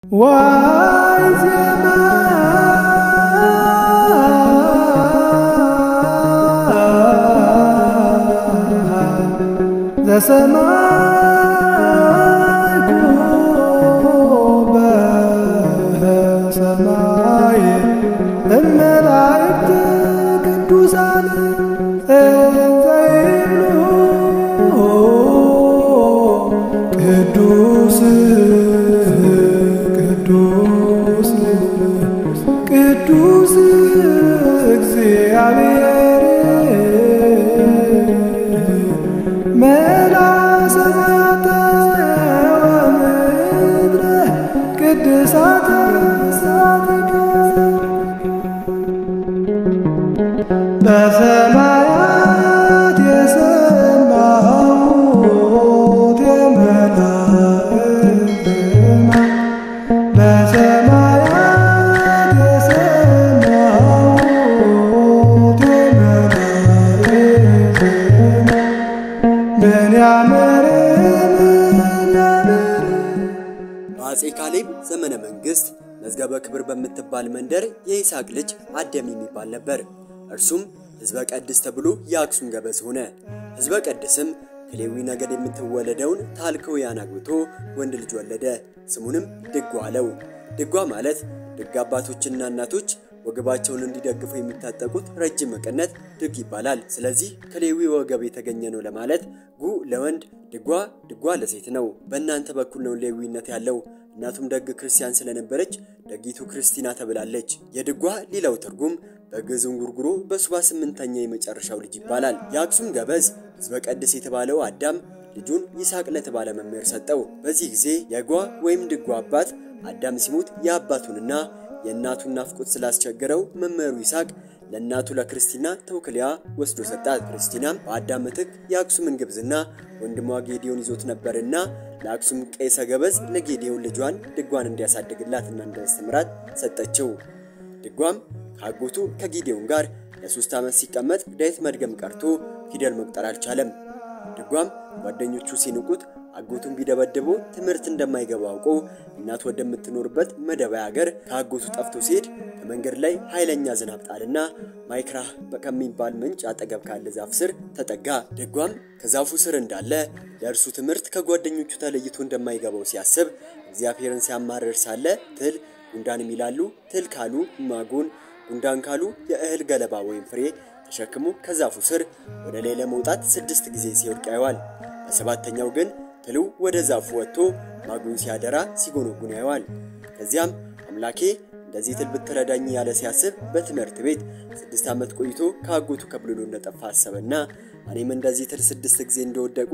አጼ ካሌብ ዘመነ መንግስት መዝገበ ክብር በምትባል መንደር የይስሐቅ ልጅ አደም የሚባል ነበር። እርሱም ህዝበ ቀድስ ተብሎ የአክሱም ገበዝ ሆነ። ህዝበ ቀድስም ከሌዊ ነገድ የምትወለደውን ታልከውያን አግብቶ ወንድ ልጅ ወለደ። ስሙንም ድጓ አለው። ድጓ ማለት ድግ አባቶችና እናቶች ወገባቸውን እንዲደግፉ የሚታጠቁት ረጅም መቀነት ድግ ይባላል። ስለዚህ ከሌዊ ወገብ የተገኘ ነው ለማለት ጉ ለወንድ ድጓ ለሴት ነው። በእናንተ በኩል ነው ሌዊነት ያለው። እናቱም ደግ ክርስቲያን ስለነበረች ደጊቱ ክርስቲና ተብላለች። የድጓ ሌላው ትርጉም በግዕዝ እንጉርጉሮ በሱባ ስምንተኛ የመጨረሻው ልጅ ይባላል። የአክሱም ገበዝ ህዝበ ቀድስ የተባለው አዳም ልጁን ይስሐቅ ለተባለ መምህር ሰጠው። በዚህ ጊዜ የጓ ወይም ድጓ አባት አዳም ሲሞት የአባቱንና የእናቱን ናፍቆት ስላስቸገረው መምህሩ ይስሐቅ ለእናቱ ለክርስቲና ተውክሊያ ወስዶ ሰጣት። ክርስቲናም በአዳም ምትክ የአክሱምን ግብዝና ወንድሟ ጌዲዮን ይዞት ነበርና ለአክሱም ቄሰ ገበዝ ለጌዲዮን ልጇን ድጓን እንዲያሳድግላትና እንዲያስተምራት ሰጠችው። ድጓም ከአጎቱ ከጌዲዮን ጋር ለ3 ዓመት ሲቀመጥ ዳዊት መድገም ቀርቶ ፊደል መቁጠር አልቻለም። ድጓም ጓደኞቹ ሲንቁት አጎቱን ቢደበደቡ ትምህርት እንደማይገባው አውቆ እናቱ ወደምትኖርበት መደባይ ሀገር ከአጎቱ ጠፍቶ ሲሄድ ከመንገድ ላይ ኃይለኛ ዝናብ ጣልና ማይክራህ ከሚባል ምንጭ አጠገብ ካለ ዛፍ ስር ተጠጋ። ድጓም ከዛፉ ስር እንዳለ ለእርሱ ትምህርት ከጓደኞቹ ተለይቶ እንደማይገባው ሲያስብ እግዚአብሔርን ሲያማርር ሳለ ትል ጉንዳን ይላሉ። ትል ካሉ ማጉን፣ ጉንዳን ካሉ የእህል ገለባ ወይም ፍሬ ተሸክሞ ከዛፉ ስር ወደ ላይ ለመውጣት 6 ጊዜ ሲወድቅ ያየዋል። በሰባተኛው ግን ትሉ ወደ ዛፉ ወጥቶ ማጉን ሲያደራ ሲጎነጉን ያየዋል። ከዚያም አምላኬ እንደዚህ ትል ብትረዳኝ ያለ ሲያስብ በትምህርት ቤት 6 ዓመት ቆይቶ ከአጎቱ ከብልሉ እንደጠፋ አሰበና እኔም እንደዚህ ትል 6 ጊዜ እንደወደቁ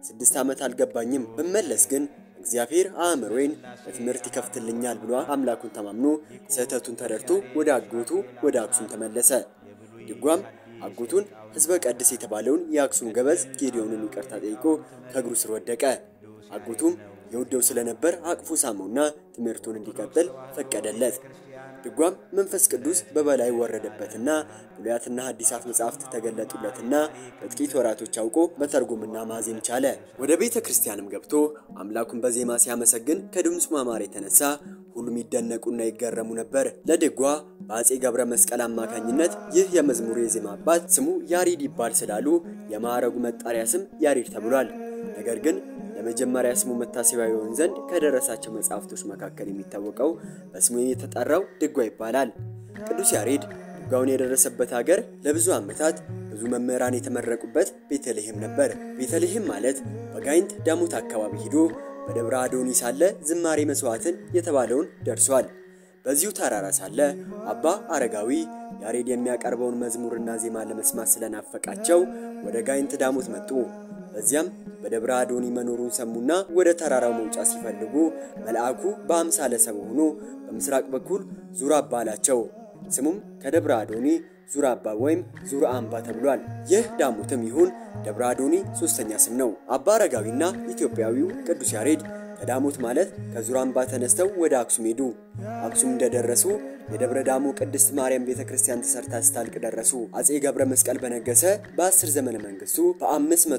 6 ዓመት አልገባኝም፣ በመለስ ግን እግዚአብሔር አእምሮዬን በትምህርት ይከፍትልኛል ብሎ አምላኩን ተማምኖ ስህተቱን ተረድቶ ወደ አጎቱ ወደ አክሱም ተመለሰ። ድጓም አጎቱን ህዝበ ቀድስ የተባለውን የአክሱም ገበዝ ጌዲዮንን ይቅርታ ጠይቆ ከእግሩ ስር ወደቀ። አጎቱም የወደው ስለነበር አቅፎ ሳመውና ትምህርቱን እንዲቀጥል ፈቀደለት። ድጓም መንፈስ ቅዱስ በበላይ ወረደበትና ብሉያትና ሐዲሳት መጻሕፍት ተገለጡለትና በጥቂት ወራቶች አውቆ መተርጎምና ማዜም ቻለ። ወደ ቤተ ክርስቲያንም ገብቶ አምላኩን በዜማ ሲያመሰግን ከድምፁ ማማር የተነሳ ሁሉም ይደነቁና ይገረሙ ነበር። ለድጓ በአጼ ገብረ መስቀል አማካኝነት ይህ የመዝሙር የዜማ አባት ስሙ ያሬድ ይባል ስላሉ የማዕረጉ መጣሪያ ስም ያሬድ ተብሏል። ነገር ግን ለመጀመሪያ ስሙ መታሰቢያ ይሆን ዘንድ ከደረሳቸው መጻሕፍቶች መካከል የሚታወቀው በስሙ የተጠራው ድጓ ይባላል። ቅዱስ ያሬድ ድጓውን የደረሰበት ሀገር ለብዙ ዓመታት ብዙ መምህራን የተመረቁበት ቤተልሔም ነበር። ቤተልሔም ማለት በጋይንት ዳሞት አካባቢ ሄዶ በደብረ አዶኒ ሳለ ዝማሬ መስዋዕትን የተባለውን ደርሷል። በዚሁ ተራራ ሳለ አባ አረጋዊ ያሬድ የሚያቀርበውን መዝሙርና ዜማ ለመስማት ስለናፈቃቸው ወደ ጋይንት ዳሞት መጡ። በዚያም በደብረ አዶኒ መኖሩን ሰሙና ወደ ተራራው መውጫ ሲፈልጉ መልአኩ በአምሳለ ሰው ሆኖ በምስራቅ በኩል ዙራ አባ አላቸው። ስሙም ከደብረ አዶኒ ዙራ አባ ወይም ዙራ አምባ ተብሏል። ይህ ዳሞትም ይሁን ደብረ አዶኒ ሶስተኛ ስም ነው። አባ አረጋዊና ኢትዮጵያዊው ቅዱስ ያሬድ ከዳሞት ማለት ከዙራ አምባ ተነስተው ወደ አክሱም ሄዱ። አክሱም እንደደረሱ የደብረ ዳሞ ቅድስት ማርያም ቤተክርስቲያን ተሰርታ ስታልቅ ደረሱ። አጼ ገብረ መስቀል በነገሰ በ10 ዘመነ መንግስቱ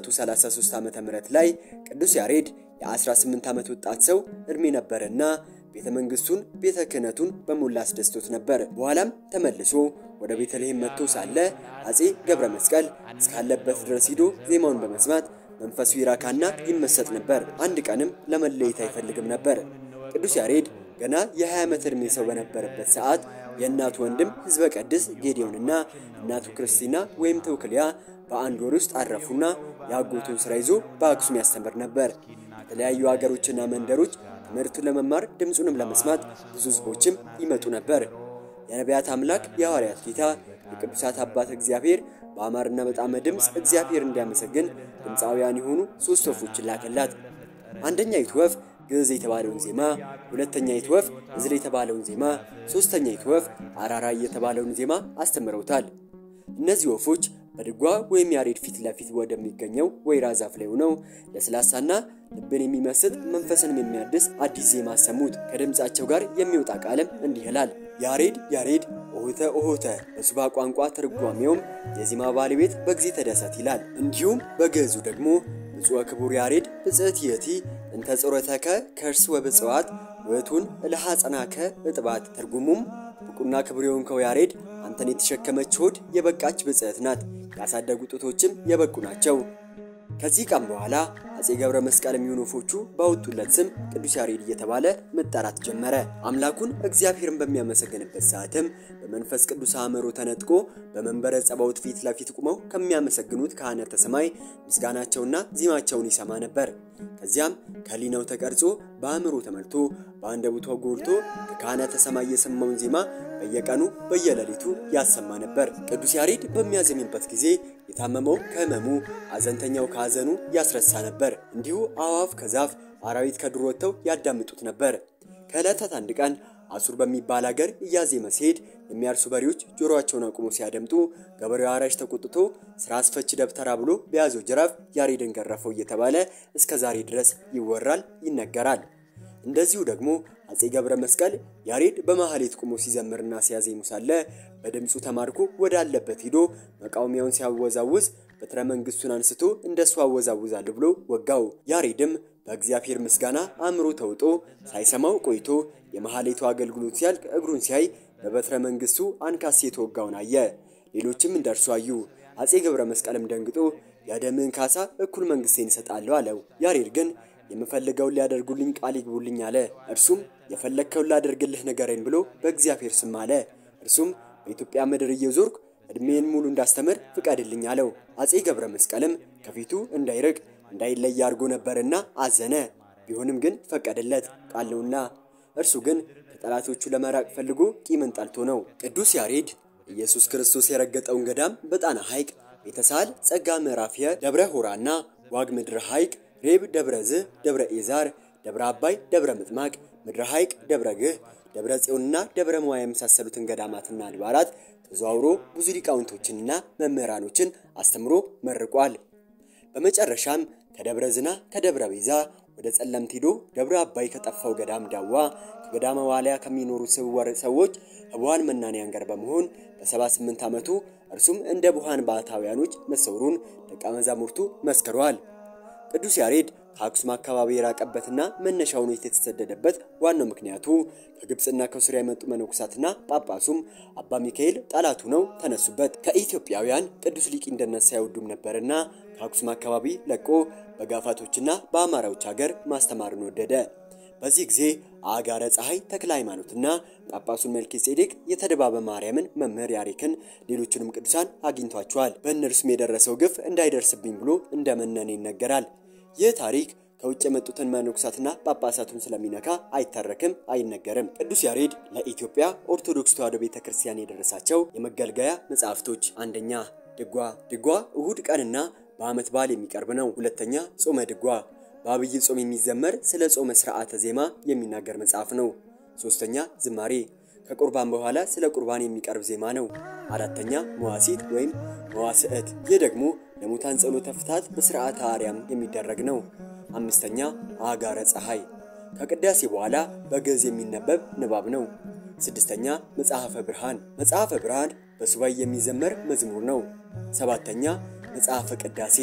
በ533 ዓመተ ምህረት ላይ ቅዱስ ያሬድ የ18 ዓመት ወጣት ሰው እድሜ ነበርና ቤተ መንግስቱን ቤተ ክህነቱን በሞላ አስደስቶት ነበር። በኋላም ተመልሶ ወደ ቤተልሔም መጥቶ ሳለ አጼ ገብረ መስቀል እስካለበት ድረስ ሄዶ ዜማውን በመስማት መንፈሱ ይራካና ይመሰጥ ነበር። አንድ ቀንም ለመለየት አይፈልግም ነበር። ቅዱስ ያሬድ ገና የ20 ዓመት ዕድሜ ሰው በነበረበት ሰዓት የእናቱ ወንድም ሕዝበ ቀድስ ጌዲዮንና እናቱ ክርስቲና ወይም ተውክልያ በአንድ ወር ውስጥ አረፉና ያጎቱን ስራ ይዞ በአክሱም ያስተምር ነበር። ከተለያዩ ሀገሮችና መንደሮች ትምህርቱን ለመማር ድምጹንም ለመስማት ብዙ ሕዝቦችም ይመጡ ነበር። የነቢያት አምላክ የሐዋርያት ጌታ የቅዱሳት አባት እግዚአብሔር በአማርና በጣዕመ ድምጽ እግዚአብሔር እንዲያመሰግን ድምፃውያን የሆኑ 3 ወፎችን ላከላት። አንደኛይቱ ወፍ ግዕዝ የተባለውን ዜማ፣ ሁለተኛይቱ ወፍ ዕዝል የተባለውን ዜማ፣ ሶስተኛይቱ ወፍ አራራይ የተባለውን ዜማ አስተምረውታል። እነዚህ ወፎች በድጓ ወይም ያሬድ ፊት ለፊት ወደሚገኘው ወይራ ዛፍ ላይ ሆነው ለስላሳና ልብን የሚመስጥ መንፈስንም የሚያድስ አዲስ ዜማ አሰሙት። ከድምጻቸው ጋር የሚወጣ ቃልም እንዲህ ይላል። ያሬድ ያሬድ ኦሆተ ኦሆተ፣ በሱባ ቋንቋ ትርጓሜውም የዜማ ባለቤት በጊዜ ተደሰት ይላል። እንዲሁም በግዕዙ ደግሞ ብፁዕ ክቡር ያሬድ ብጽዕት የቲ እንተ ጾረተከ ከርስ ወብጽዋት ወቱን እልሃ ጸናከ እጥባት። ትርጉሙም ብቁና ክቡር የሆንከው ያሬድ አንተን የተሸከመች ሆድ የበቃች ብጽዕት ናት፣ ያሳደጉ ጡቶችም የበቁ ናቸው። ከዚህ ቀን በኋላ አጼ ገብረ መስቀል የሚሆኑ ወፎቹ ባወጡለት ስም ቅዱስ ያሬድ እየተባለ መጠራት ጀመረ። አምላኩን እግዚአብሔርን በሚያመሰግንበት ሰዓትም በመንፈስ ቅዱስ አእምሮ ተነጥቆ በመንበረ ጸባዖት ፊት ለፊት ቆመው ከሚያመሰግኑት ካህናተ ሰማይ ምስጋናቸውና ዜማቸውን ይሰማ ነበር። ከዚያም ከሊናው ተቀርጾ በአእምሮ ተመልቶ በአንደበቱ ጎልቶ ከካህናተ ሰማይ የሰማውን ዜማ በየቀኑ በየሌሊቱ ያሰማ ነበር። ቅዱስ ያሬድ በሚያዜምበት ጊዜ የታመመው ከህመሙ፣ አዘንተኛው ከሐዘኑ ያስረሳ ነበር። እንዲሁ አዋፍ ከዛፍ አራዊት ከዱር ወጥተው ያዳምጡት ነበር። ከዕለታት አንድ ቀን አሱር በሚባል ሀገር እያዜመ ሲሄድ የሚያርሱ በሬዎች ጆሮአቸውን አቁመው ሲያደምጡ ገበሬው አራሽ ተቆጥቶ ስራ አስፈች ደብተራ ብሎ በያዘው ጅራፍ ያሬድን ገረፈው እየተባለ እስከ ዛሬ ድረስ ይወራል፣ ይነገራል። እንደዚሁ ደግሞ አጼ ገብረ መስቀል ያሬድ በመሐሌት ቆሞ ሲዘምርና ሲያዜሙ ሳለ በድምጹ ተማርኮ ወዳለበት ሄዶ መቃወሚያውን ሲያወዛውዝ በትረ መንግስቱን አንስቶ እንደሱ አወዛውዛለሁ ብሎ ወጋው። ያሬድም በእግዚአብሔር ምስጋና አእምሮ ተውጦ ሳይሰማው ቆይቶ የመሐሌቱ አገልግሎት ሲያልቅ እግሩን ሲያይ በበትረ መንግስቱ አንካሴ የተወጋውን አየ። ሌሎችም እንደርሱ አዩ። አጼ ገብረ መስቀልም ደንግጦ ያደምን ካሳ እኩል መንግስቴን እሰጣለሁ አለው። ያሬድ ግን የምፈልገውን ሊያደርጉልኝ ቃል ይግቡልኝ አለ። እርሱም የፈለከውን ላደርግልህ ንገረኝ ብሎ በእግዚአብሔር ስም አለ። እርሱም በኢትዮጵያ ምድር እየዞርኩ እድሜን ሙሉ እንዳስተምር ፍቀድልኝ አለው። አጼ ገብረ መስቀልም ከፊቱ እንዳይርቅ እንዳይለይ አድርጎ ነበርና አዘነ። ቢሆንም ግን ፈቀደለት፣ ቃል ነውና። እርሱ ግን ከጠላቶቹ ለመራቅ ፈልጎ ቂምን ጠልቶ ነው። ቅዱስ ያሬድ ኢየሱስ ክርስቶስ የረገጠውን ገዳም በጣና ሐይቅ፣ ቤተሳል፣ ጸጋ ምዕራፍየ፣ ደብረ ሆራና ዋግ ምድር ሐይቅ፣ ሬብ፣ ደብረ ዝህ፣ ደብረ ኤዛር፣ ደብረ አባይ፣ ደብረ ምጥማቅ፣ ምድረ ሐይቅ፣ ደብረ ግህ፣ ደብረ ጽዮንና ደብረ መዋ የመሳሰሉትን ገዳማትና አድባራት ተዘዋውሮ ብዙ ሊቃውንቶችንና መምህራኖችን አስተምሮ መርቋል። በመጨረሻም ከደብረ ዝና ከደብረ ቤዛ ወደ ጸለምት ሄዶ ደብረ አባይ ከጠፋው ገዳም ዳዋ ከገዳመ ዋልያ ከሚኖሩ ስውር ሰዎች ህቡዓን መናንያን ጋር በመሆን በ78 ዓመቱ እርሱም እንደ ቡሃን ባታውያኖች መሰውሩን ደቀ መዛሙርቱ መስክረዋል። ቅዱስ ያሬድ ከአክሱም አካባቢ የራቀበትና መነሻውን የተሰደደበት ዋናው ምክንያቱ ከግብጽና ከሱሪያ የመጡ መነኮሳትና ጳጳሱም አባ ሚካኤል ጠላቱ ነው ተነሱበት። ከኢትዮጵያውያን ቅዱስ ሊቅ እንደነሳ ያወዱም ነበርና ከአክሱም አካባቢ ለቆ በጋፋቶችና በአማራዎች ሀገር ማስተማርን ወደደ። በዚህ ጊዜ አጋረ ፀሐይ ተክለ ሃይማኖትና ጳጳሱን መልከጼዴቅ የተደባበ ማርያምን መምህር ያሬክን ሌሎችንም ቅዱሳን አግኝቷቸዋል። በእነርሱም የደረሰው ግፍ እንዳይደርስብኝ ብሎ እንደመነነ ይነገራል። ይህ ታሪክ ከውጭ የመጡትን መነኮሳትና ጳጳሳቱን ስለሚነካ አይተረክም፣ አይነገርም። ቅዱስ ያሬድ ለኢትዮጵያ ኦርቶዶክስ ተዋሕዶ ቤተክርስቲያን የደረሳቸው የመገልገያ መጻሕፍቶች፣ አንደኛ ድጓ። ድጓ እሁድ ቀንና በዓመት በዓል የሚቀርብ ነው። ሁለተኛ ጾመ ድጓ፣ በአብይ ጾም የሚዘመር ስለ ጾመ ሥርዓተ ዜማ የሚናገር መጽሐፍ ነው። ሶስተኛ ዝማሬ፣ ከቁርባን በኋላ ስለ ቁርባን የሚቀርብ ዜማ ነው። አራተኛ መዋሲት ወይም መዋስዕት፣ ይህ ደግሞ ለሙታን ጸሎተ ፍትሐት በሥርዓተ አርያም የሚደረግ ነው። አምስተኛ አጋረ ፀሐይ፣ ከቅዳሴ በኋላ በግዕዝ የሚነበብ ንባብ ነው። ስድስተኛ መጽሐፈ ብርሃን፣ መጽሐፈ ብርሃን በሱባኤ የሚዘመር መዝሙር ነው። ሰባተኛ መጽሐፈ ቅዳሴ፣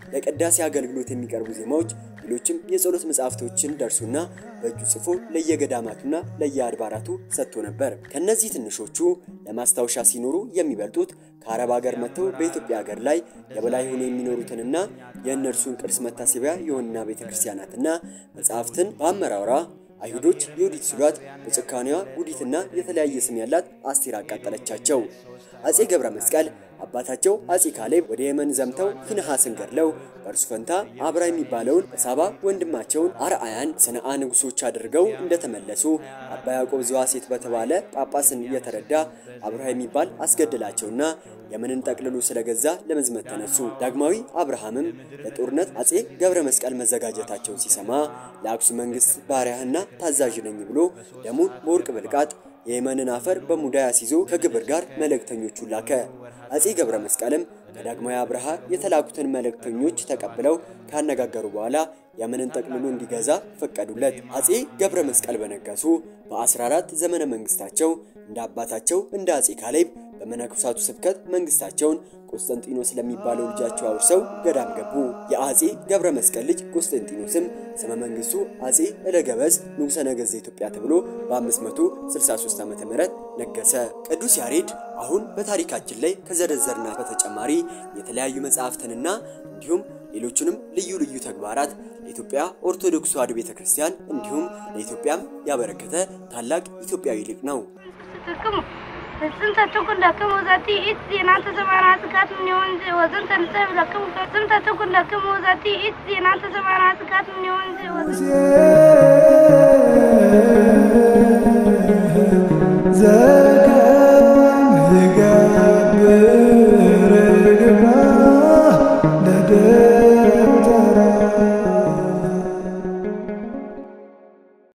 ለቅዳሴ አገልግሎት የሚቀርቡ ዜማዎች ሌሎችም የጸሎት መጻሕፍቶችን ደርሱና በእጁ ጽፎ ለየገዳማቱና ለየአድባራቱ ሰጥቶ ነበር። ከነዚህ ትንሾቹ ለማስታወሻ ሲኖሩ የሚበልጡት ከአረብ ሀገር መጥተው በኢትዮጵያ ሀገር ላይ የበላይ ሆነው የሚኖሩትንና የእነርሱን ቅርስ መታሰቢያ የሆኑና ቤተክርስቲያናትና መጻሕፍትን በአመራራ አይሁዶች የውዲት ስሏት በጭካኔዋ ጉዲትና የተለያየ ስም ያላት አስቴር አቃጠለቻቸው። አጼ ገብረ መስቀል አባታቸው አጼ ካሌብ ወደ የመን ዘምተው ፊንሐስን ገድለው በእርሱ ፈንታ አብራ የሚባለውን በሳባ ወንድማቸውን አርአያን ሰነአ ንጉሶች አድርገው እንደተመለሱ አባ ያዕቆብ ዘዋሴት በተባለ ጳጳስን እየተረዳ አብራ የሚባል አስገደላቸውና የመንን ጠቅልሎ ስለገዛ ለመዝመት ተነሱ። ዳግማዊ አብርሃምም ለጦርነት አጼ ገብረ መስቀል መዘጋጀታቸውን ሲሰማ ለአክሱም መንግስት ባሪያህና ታዛዥ ነኝ ብሎ ደሙን በወርቅ ብልቃጥ የየመንን አፈር በሙዳይ አስይዞ ከግብር ጋር መልእክተኞቹን ላከ። አጼ ገብረ መስቀልም ከዳግማዊ አብርሃ የተላኩትን መልእክተኞች ተቀብለው ካነጋገሩ በኋላ የመንን ጠቅልሎ እንዲገዛ ፈቀዱለት። አጼ ገብረ መስቀል በነገሱ በ14 ዘመነ መንግስታቸው እንደ አባታቸው እንደ አጼ ካሌብ በመነኮሳቱ ስብከት መንግስታቸውን ቆስጠንጢኖስ ለሚባለው ልጃቸው አውርሰው ገዳም ገቡ። የአጼ ገብረ መስቀል ልጅ ቆስጠንጢኖስም ስመ መንግስቱ አጼ እለገበዝ ንጉሠ ነገሥት ዘኢትዮጵያ ተብሎ በ563 ዓመተ ምህረት ነገሰ። ቅዱስ ያሬድ አሁን በታሪካችን ላይ ከዘረዘርና በተጨማሪ የተለያዩ መጻሕፍትንና እንዲሁም ሌሎችንም ልዩ ልዩ ተግባራት ለኢትዮጵያ ኦርቶዶክስ ተዋሕዶ ቤተክርስቲያን እንዲሁም ለኢትዮጵያም ያበረከተ ታላቅ ኢትዮጵያዊ ሊቅ ነው። سنتكون لكم وذاتي إتزين أنت زمان عسكات من يوم وزنت نسب لكم سنتكون لكم وذاتي إتزين أنت زمان عسكات من يوم